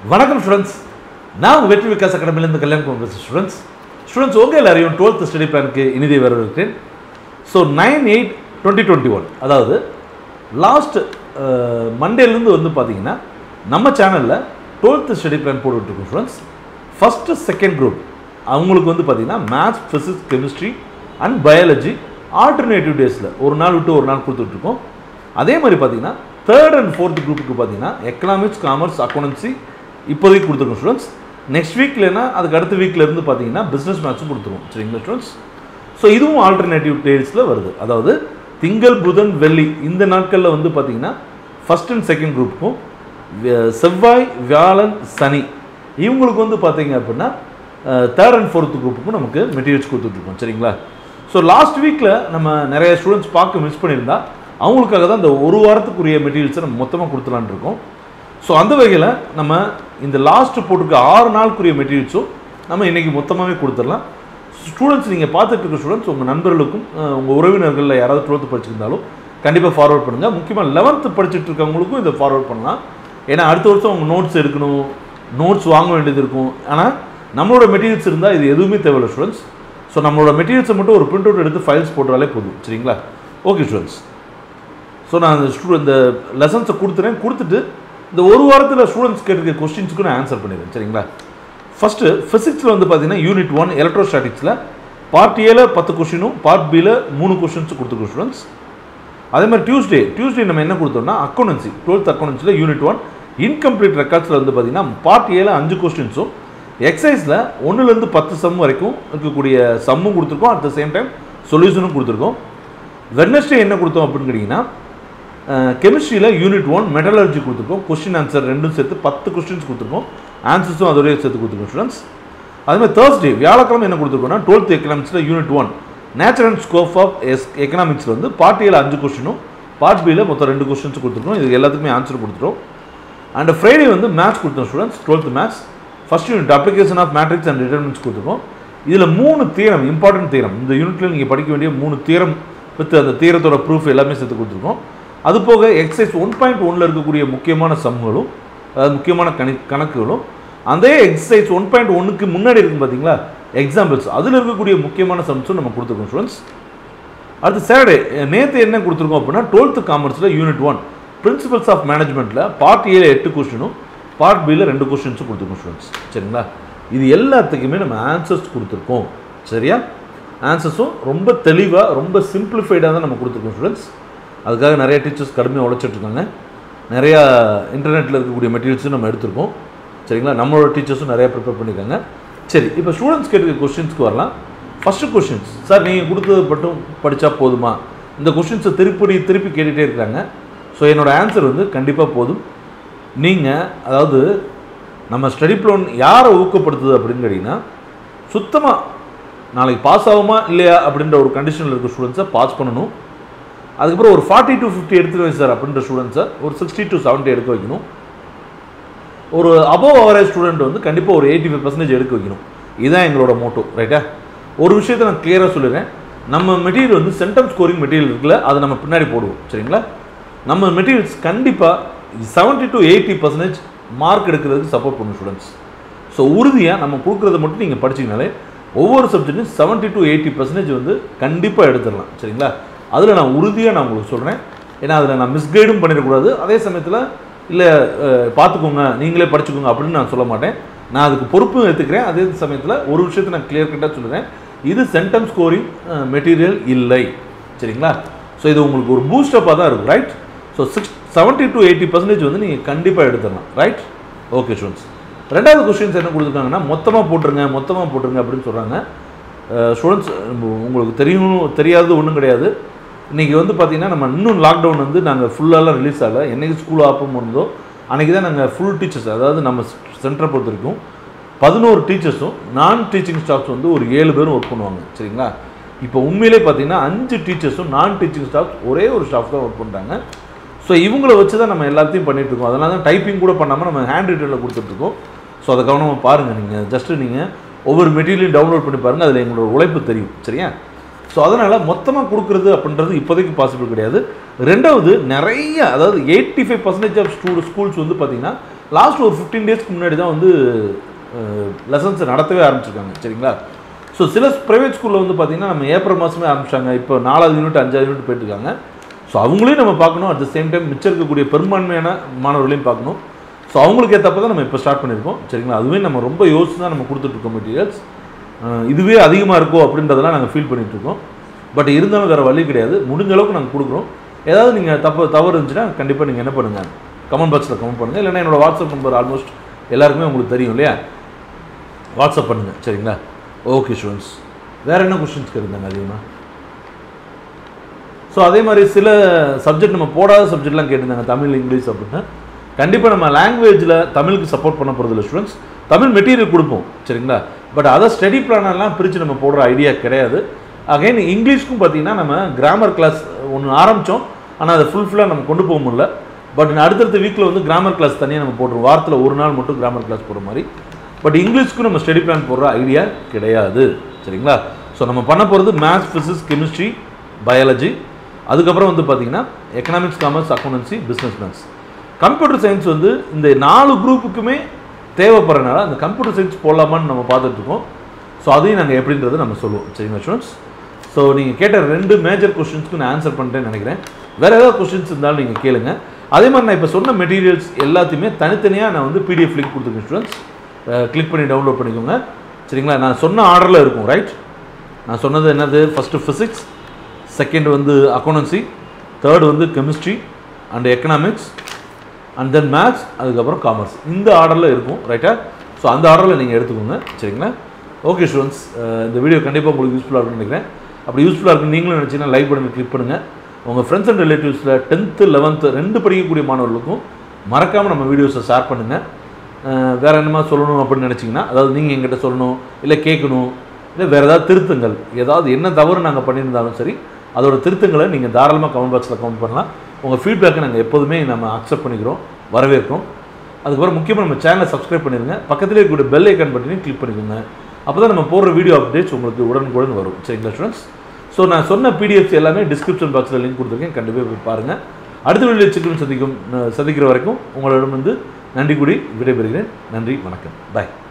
வணக்கம் ஸ்டூடெண்ட்ஸ், நான் வெற்றி விகாஸ் அகாடமியிலிருந்து கல்யாணம் பண்ணுற ஸ்டூடெண்ட்ஸ் உங்கள் எல்லாரையும் 12th ஸ்டடி பிளானுக்கு இனிதே வரவேற்கிறேன். ஸோ 9/8/2021 அதாவது லாஸ்ட் மண்டேலேருந்து வந்து பார்த்தீங்கன்னா நம்ம சேனலில் 12th ஸ்டடி பிளான் போட்டுட்ருக்கோம் ஸ்டூடெண்ட்ஸ். ஃபஸ்ட்டு செகண்ட் குரூப் அவங்களுக்கு வந்து பார்த்தீங்கன்னா maths, physics, chemistry and biology alternative டேஸில் ஒரு நாள் விட்டு ஒரு நாள் கொடுத்துட்ருக்கோம். அதே மாதிரி பார்த்தீங்கன்னா தேர்ட் அண்ட் ஃபோர்த் குரூப்புக்கு பார்த்தீங்கன்னா எக்கனாமிக்ஸ், காமர்ஸ், அக்கௌண்டன்சி இப்போதைக்கு கொடுத்துருக்கோம் ஸ்டூடெண்ட்ஸ். நெக்ஸ்ட் வீக்லனா அதுக்கு அடுத்த வீக்லேருந்து பார்த்தீங்கன்னா பிஸ்னஸ் மேத்ஸும் கொடுத்துருவோம். சரிங்களா ஸ்டூடெண்ட்ஸ்? ஸோ இதுவும் ஆல்டர்னேட்டிவ் டேஸில் வருது. அதாவது திங்கள், புதன், வெள்ளி இந்த நாட்களில் வந்து பார்த்தீங்கன்னா ஃபஸ்ட் அண்ட் செகண்ட் குரூப்புக்கும், செவ்வாய், வியாழன், சனி இவங்களுக்கு வந்து பார்த்தீங்க அப்படின்னா தேர்ட் அண்ட் ஃபோர்த் குரூப்புக்கும் நமக்கு மெட்டீரியல்ஸ் கொடுத்துட்ருக்கோம். சரிங்களா? ஸோ லாஸ்ட் வீக்கில் நம்ம நிறைய ஸ்டூடெண்ட்ஸ் பார்க்க மிஸ் பண்ணியிருந்தா அவங்களுக்காக தான் இந்த ஒரு வாரத்துக்குரிய மெட்டீரியல்ஸை நம்ம மொத்தமாக கொடுத்துலான் இருக்கோம். ஸோ அந்த வகையில் நம்ம இந்த லாஸ்ட்டு போட்டிருக்க 6 நாளுக்குரிய மெட்டீரியல்ஸும் நம்ம இன்றைக்கி மொத்தமாகவே கொடுத்துடலாம். ஸ்டூடெண்ட்ஸ் நீங்கள் பார்த்துட்டு இருக்க ஸ்டூடெண்ட்ஸ் உங்கள் நண்பர்களுக்கும் உங்கள் உறவினர்களில் யாராவது 12th படிச்சிருந்தாலும் கண்டிப்பாக ஃபார்வர்ட் பண்ணுங்கள். முக்கியமாக 11th படிச்சுட்டு இருக்கவங்களுக்கும் இதை ஃபார்வர்ட் பண்ணலாம். ஏன்னா அடுத்த வருஷம் அவங்க நோட்ஸ் எடுக்கணும், நோட்ஸ் வாங்க வேண்டியது இருக்கும். ஆனால் நம்மளோட மெட்டீரியல்ஸ் இருந்தால் இது எதுவுமே தேவையில்லை ஸ்டூடெண்ட்ஸ். ஸோ நம்மளோட மெட்டீரியல்ஸை மட்டும் ஒரு பிரிண்ட் அவுட் எடுத்து ஃபைல்ஸ் போட்டாலே போதும். சரிங்களா? Okay students. ஸோ நான் இந்த லெசன்ஸை கொடுத்துட்டு இந்த ஒரு வாரத்தில் ஸ்டூடெண்ட்ஸ் கேட்டிருக்க கொஸ்டின்ஸுக்கு நான் ஆன்சர் பண்ணிடுறேன். சரிங்களா? ஃபஸ்ட்டு ஃபிசிக்ஸில் வந்து பார்த்தீங்கன்னா யூனிட் 1 எலக்ட்ரோஸ்டாட்டிக்ஸில் பார்ட் ஏல 10 கொஸ்டினும் பார்ட் பியில் 3 கொஸ்டின்ஸும் கொடுத்துருக்கோம் ஸ்டூடெண்ட்ஸ். அதே மாதிரி டியூஸ்டே நம்ம என்ன கொடுத்தோம்னா அக்கௌண்டன்சி 12th அக்கௌண்டன்சியில் யூனிட் 1 இன்கம்ப்ளீட் ரெக்கார்ட்ஸில் வந்து பார்த்தீங்கன்னா பார்ட் ஏல 5 கொஸ்டின்ஸும் எக்ஸசைஸில் 1லேருந்து 10 சம் வரைக்கும் இருக்கக்கூடிய சம்மும் கொடுத்துருக்கோம். அட் த சேம் டைம் சொல்யூஷனும் கொடுத்துருக்கோம். வெட்னஸ்டே என்ன கொடுத்தோம் அப்படின்னு கேட்டிங்கன்னா கெமிஸ்ட்ரியில் யூனிட் 1 மெட்டலர்ஜி கொடுத்துருக்கோம். கொஸ்டின் ஆன்சர் ரெண்டும் சேர்த்து 10 கொஸ்டின்ஸ் கொடுத்துருக்கோம். ஆன்சர்ஸும் அதோடய சேர்த்து கொடுத்துருக்கோம் ஸ்டூடெண்ட்ஸ். அதுமாதிரி தேர்ஸ்டே வியாழக்கிழமை என்ன கொடுத்துருக்கோம்னா 12th எக்கனாமிக்ஸில் unit 1 nature and scope of எக்கனாமிக்ஸில் வந்து பார்ட் ஏல 5 கொஸ்டினும் பார்ட் பியில் மொத்தம் 2 கொஸ்டின்ஸ் கொடுத்துருக்கோம். இது எல்லாத்துக்குமே ஆன்சர் கொடுத்துட்டோம். அண்ட் ஃப்ரைடே வந்து மேத்ஸ் கொடுத்தோம் students. 12th maths first unit application of matrix and determinants கொடுத்துருக்கோம். இதில் 3 தியரம், இம்பார்ட்டன்ட் தியரம், இந்த யூனிட்டில் நீங்கள் படிக்க வேண்டிய 3 தியரம் வித் அந்த தியரத்தோட ப்ரூஃப் எல்லாமே சேர்த்து கொடுத்துருக்கோம். அது போக எக்ஸசைஸ் 1.1 இருக்கக்கூடிய முக்கியமான சம்களும், அதாவது முக்கியமான கணக்குகளும், அதே எக்ஸசைஸ் 1.1க்கு முன்னாடி இருக்கும் பார்த்தீங்களா எக்ஸாம்பிள்ஸ், அதில் இருக்கக்கூடிய முக்கியமான சம்ஸும் நம்ம கொடுத்துருக்கோம் ஸ்டூடெண்ட்ஸ். அடுத்து சாட்டர்டே நேற்று என்ன கொடுத்துருக்கோம் அப்படின்னா 12th காமர்ஸில் யூனிட் 1 பிரின்சிபல்ஸ் ஆஃப் மேனேஜ்மெண்ட்டில் பார்ட் ஏல 8 கொஸ்டினும் பார்ட் பியில் 2 கொஸ்டின்ஸும் கொடுத்துருக்கோம் ஸ்டூடெண்ட்ஸ். சரிங்களா? இது எல்லாத்துக்குமே நம்ம ஆன்சர்ஸ் கொடுத்துருக்கோம். சரியா? ஆன்சர்ஸும் ரொம்ப தெளிவாக, ரொம்ப சிம்பிளிஃபைடாக தான் நம்ம கொடுத்துருக்கோம் ஸ்டூடெண்ட்ஸ். அதுக்காக நிறைய டீச்சர்ஸ் கடுமையாக உழைச்சிட்ருக்காங்க. நிறையா இன்டர்நெட்டில் இருக்கக்கூடிய மெட்டீரியல்ஸும் நம்ம எடுத்திருக்கோம். சரிங்களா? நம்மளோட டீச்சர்ஸும் நிறையா ப்ரிப்பேர் பண்ணியிருக்காங்க. சரி, இப்போ ஸ்டூடெண்ட்ஸ் கேட்டுக்க கொஸ்டின்ஸ்க்கு வரலாம். ஃபஸ்ட்டு கொஸ்டின்ஸ், சார் நீங்கள் கொடுத்தது மட்டும் படித்தா போதுமா? இந்த கொஸ்டின்ஸை திருப்பி கேட்டுகிட்டே இருக்காங்க. ஸோ என்னோடய ஆன்சர் வந்து கண்டிப்பாக போதும். நீங்கள் அதாவது நம்ம ஸ்டடி பிளான் யாரை ஊக்கப்படுத்துது அப்படின்னு கேட்டிங்கன்னா, சுத்தமாக நாளைக்கு பாஸ் ஆகுமா இல்லையா அப்படின்ற ஒரு கண்டிஷனில் இருக்க ஸ்டூடெண்ட்ஸை பாஸ் பண்ணணும். அதுக்கப்புறம் ஒரு 40 to 50 எடுத்துருவேன் சார் அப்படின்ற ஸ்டூடெண்ட்ஸை ஒரு 60 to 70 எடுக்க வைக்கணும். ஒரு அபோவ் அவரேஜ் ஸ்டூடெண்ட் வந்து கண்டிப்பாக ஒரு 85% எடுக்க வைக்கணும். இதுதான் எங்களோட மோட்டோ. ரைட்டா? ஒரு விஷயத்தை நான் கிளியராக சொல்லிடுறேன். நம்ம மெட்டீரியல் வந்து சென்டம் ஸ்கோரிங் மெட்டீரியல் இருக்குல்ல, அதை நம்ம பின்னாடி போடுவோம். சரிங்களா? நம்ம மெட்டீரியல்ஸ் கண்டிப்பாக 70 to 80% மார்க் எடுக்கிறதுக்கு சப்போர்ட் பண்ணும் ஸ்டூடெண்ட்ஸ். ஸோ உறுதியாக நம்ம கொடுக்குறத மட்டும் நீங்கள் படிச்சிங்கனாலே ஒவ்வொரு சப்ஜெக்ட்டும் 70 to 80% வந்து கண்டிப்பாக எடுத்துடலாம். சரிங்களா? அதில் நான் உறுதியாக உங்களுக்கு சொல்கிறேன். ஏன்னா அதில் நான் மிஸ்கைடும் பண்ணிடக்கூடாது. அதே சமயத்தில் இல்லை பார்த்துக்கோங்க, நீங்களே படிச்சுக்கோங்க அப்படின்னு நான் சொல்ல மாட்டேன். நான் அதுக்கு பொறுப்பும் எடுத்துக்கிறேன். அதே சமயத்தில் ஒரு விஷயத்தை நான் கிளியர் கட்டாக சொல்லுறேன், இது சென்டம் ஸ்கோரிங் மெட்டீரியல் இல்லை. சரிங்களா? ஸோ இது உங்களுக்கு ஒரு பூஸ்டப்பாக தான் இருக்கும். ரைட்? ஸோ 70 to 80% வந்து நீங்கள் கண்டிப்பாக எடுத்துடலாம். ரைட்? Okay students. ரெண்டாவது கொஸ்டின்ஸ் என்ன கொடுத்துருக்காங்கன்னா மொத்தமாக போட்டுருங்க அப்படின்னு சொல்கிறாங்க. ஸ்டூடெண்ட்ஸ் உங்களுக்கு தெரியாது ஒன்றும் கிடையாது. இன்றைக்கி வந்து பார்த்திங்கன்னா நம்ம இன்னும் லாக்டவுன் வந்து நாங்கள் ஃபுல்லாலாம் ரிலீஸ் ஆகலை. என்றைக்கு ஸ்கூல் ஆப்பம் இருந்தோ அன்றைக்கி தான் நாங்கள் ஃபுல் டீச்சர்ஸ், அதாவது நம்ம சென்டரை பொறுத்த வரைக்கும் 11 டீச்சர்ஸும் நான் டீச்சிங் ஸ்டாஃப்ஸ் வந்து ஒரு 7 பேரும் ஒர்க் பண்ணுவாங்க. சரிங்களா? இப்போ உண்மையிலே பார்த்திங்கன்னா 5 டீச்சர்ஸும் நான் டீச்சிங் ஸ்டாஃப்ஸ் ஒரே ஒரு ஸ்டாஃப் தான் ஒர்க் பண்ணுறாங்க. ஸோ இவங்களை வச்சு தான் நம்ம எல்லாத்தையும் பண்ணிகிட்ருக்கோம். அதனால தான் டைப்பிங் கூட பண்ணாமல் நம்ம ஹேண்ட் ரைட்டரில் கொடுத்துட்ருக்கோம். ஸோ அதை கவனமாக பாருங்கள். நீங்கள் ஜஸ்ட்டு நீங்கள் ஒவ்வொரு மெட்டீரியலையும் டவுன்லோட் பண்ணி பாருங்கள், அதில் எங்களோட உழைப்பு தெரியும். சரியா? ஸோ அதனால் மொத்தமாக கொடுக்குறது அப்படின்றது இப்போதைக்கு பாசிபிள் கிடையாது. ரெண்டாவது நிறைய, அதாவது 85% ஆஃப் ஸ்கூல்ஸ் வந்து பார்த்திங்கன்னா லாஸ்ட் ஒரு 15 டேஸ்க்கு முன்னாடி தான் வந்து லெசன்ஸ் நடத்தவே ஆரம்பிச்சிருக்காங்க சரிங்களா. ஸோ சில ப்ரைவேட் ஸ்கூலில் வந்து பார்த்திங்கன்னா நம்ம ஏப்ரல் மாதமே ஆரம்பிச்சாங்க, இப்போ 4வது யூனிட் 5வது யூனிட் போயிட்டுருக்காங்க. ஸோ அவங்களையும் நம்ம பார்க்கணும், அட் த சேம் டைம் மிச்சம் இருக்கக்கூடிய பெரும்பான்மையான மாணவர்களையும் பார்க்கணும். ஸோ அவங்களுக்கு ஏற்றப்ப தான் நம்ம இப்போ ஸ்டார்ட் பண்ணியிருக்கோம் சரிங்களா. அதுவே நம்ம ரொம்ப யோசிச்சு தான் நம்ம கொடுத்துட்ருக்கோம் மெட்டீரியல்ஸ். இதுவே அதிகமாக இருக்கோ அப்படின்றதெல்லாம் நாங்கள் ஃபீல் பண்ணிகிட்ருக்கோம். பட் இருந்தாலும் வேறு வழி கிடையாது, முடிஞ்ச அளவுக்கு நாங்கள் கொடுக்குறோம். ஏதாவது நீங்கள் தவறு இருந்துச்சுன்னா கண்டிப்பாக நீங்கள் என்ன பண்ணுங்கள், கமெண்ட் பாக்ஸில் கமெண்ட் பண்ணுங்கள். இல்லைன்னா என்னோடய வாட்ஸ்அப் நம்பர் ஆல்மோஸ்ட் எல்லாருக்குமே உங்களுக்கு தெரியும் இல்லையா, வாட்ஸ்அப் பண்ணுங்கள் சரிங்களா. ஓகே ஸ்டூடெண்ட்ஸ், வேறு என்ன கொஸ்டின்ஸ் கேட்டிருந்தாங்க அதிகமாக? ஸோ அதே மாதிரி சில சப்ஜெக்ட் நம்ம போடாத சப்ஜெக்ட்லாம் கேட்டிருந்தாங்க, தமிழ் இங்கிலீஷ் அப்படின்னா. கண்டிப்பாக நம்ம லாங்குவேஜில் தமிழுக்கு சப்போர்ட் பண்ண போகிறது இல்லை ஸ்டூடெண்ட்ஸ். தமிழ் மெட்டீரியல் கொடுப்போம் சரிங்களா, பட் அதை ஸ்டடி பிளானெல்லாம் பிரித்து நம்ம போடுற ஐடியா கிடையாது. அகைன் இங்கிலீஷ்க்கும் பார்த்தீங்கன்னா நம்ம கிராமர் கிளாஸ் ஒன்று ஆரம்பித்தோம், ஆனால் அதை ஃபுல்லாக நம்ம கொண்டு போக முடியல. பட் அடுத்தடுத்த வீக்கில் வந்து கிராமர் கிளாஸ் தனியாக நம்ம போடுறோம், வாரத்தில் ஒரு நாள் மட்டும் கிராமர் கிளாஸ் போடுற மாதிரி. பட் இங்கிலீஷ்க்கும் நம்ம ஸ்டடி பிளான் போடுற ஐடியா கிடையாது சரிங்களா. ஸோ நம்ம பண்ண போகிறது மேத்ஸ், ஃபிசிக்ஸ், கெமிஸ்ட்ரி, பயாலஜி, அதுக்கப்புறம் வந்து பார்த்திங்கன்னா economics, commerce, accountancy, business maths. Computer science வந்து இந்த 4 குரூப்புக்குமே தேவைப்படுறதுனால அந்த கம்ப்யூட்டர் சயின்ஸ் போடலாமான்னு நம்ம பார்த்துட்ருக்கோம். ஸோ அதையும் நாங்கள் எப்படின்றத நம்ம சொல்லுவோம் சரிங்களா ஸ்டூடெண்ட்ஸ். ஸோ நீங்கள் கேட்ட 2 மேஜர் கொஸ்டின்ஸ்க்கு நான் ஆன்சர் பண்ணிட்டேன்னு நினைக்கிறேன். வேறு ஏதாவது கொஸ்டின்ஸ் இருந்தாலும் நீங்கள் கேளுங்க. அதே மாதிரி நான் இப்போ சொன்ன மெட்டீரியல்ஸ் எல்லாத்தையுமே தனித்தனியாக நான் வந்து பிடிஎஃப் லிங்க் கொடுத்துருக்கேன் ஸ்டூடெண்ட்ஸ், கிளிக் பண்ணி டவுன்லோட் பண்ணிக்கோங்க சரிங்களா. நான் சொன்ன ஆர்டரில் இருக்கும் ரைட். நான் சொன்னது என்னது, ஃபஸ்ட்டு ஃபிசிக்ஸ், செகண்ட் வந்து அக்கௌண்டன்சி, தேர்ட் வந்து chemistry and economics, and then maths, அதுக்கப்புறம் காமர்ஸ். இந்த ஆர்டரில் இருக்கும் ரைட்டா. ஸோ அந்த ஆர்டரில் நீங்கள் எடுத்துக்கோங்க சரிங்களா. ஓகே ஸ்டூடெண்ட்ஸ், இந்த வீடியோ கண்டிப்பாக உங்களுக்கு யூஸ்ஃபுல்லாக இருக்குன்னு நினைக்கிறேன். அப்படி யூஸ்ஃபுல்லாக இருக்குன்னு நீங்களும் நினச்சிங்கன்னா லைக் பண்ணி கிளிக் பண்ணுங்கள். உங்கள் ஃப்ரெண்ட்ஸ் அண்ட் ரிலேட்டிவ்ஸில் 10th 11th 2 படிக்கக்கூடிய மாணவர்களுக்கும் மறக்காமல் நம்ம வீடியோஸை ஷேர் பண்ணுங்கள். வேறு என்னமா சொல்லணும் அப்படின்னு நினச்சிங்கன்னா, அதாவது நீங்கள் எங்கிட்ட சொல்லணும், இல்லை கேட்கணும், இல்லை வேறு ஏதாவது திருத்தங்கள், ஏதாவது என்ன தவறு நாங்கள் பண்ணியிருந்தாலும் சரி, அதோட திருத்தங்களை நீங்கள் தாராளமாக கமெண்ட் பாக்ஸில் கமெண்ட் பண்ணலாம். உங்கள் ஃபீட்பேக்கை நாங்கள் எப்போதுமே நம்ம அக்செப்ட் பண்ணிக்கிறோம், வரவேற்கிறோம். அதுக்கப்புறம் முக்கியமாக நம்ம சேனலை சப்ஸ்கிரைப் பண்ணிடுங்க, பக்கத்திலே இருக்கக்கூடிய பெல் ஐக்கான் பட்டனையும் கிளிக் பண்ணிக்கோங்க. அப்போ தான் நம்ம போடுற வீடியோ அப்டேட்ஸ் உங்களுக்கு உடனுக்குடன் வரும் சரிங்களா ஸ்டூடெண்ட்ஸ். ஸோ நான் சொன்ன பிடிஎஃப்ஸ் எல்லாமே டிஸ்கிரிப்ஷன் பாக்ஸில் லிங்க் கொடுத்துருக்கேன், கண்டிப்பாக போய் பாருங்கள். அடுத்த வீடியோ சந்திக்கிற வரைக்கும் உங்களிடம் வந்து நன்றி கூடி விடைபெறுகிறேன். நன்றி, வணக்கம், பாய்.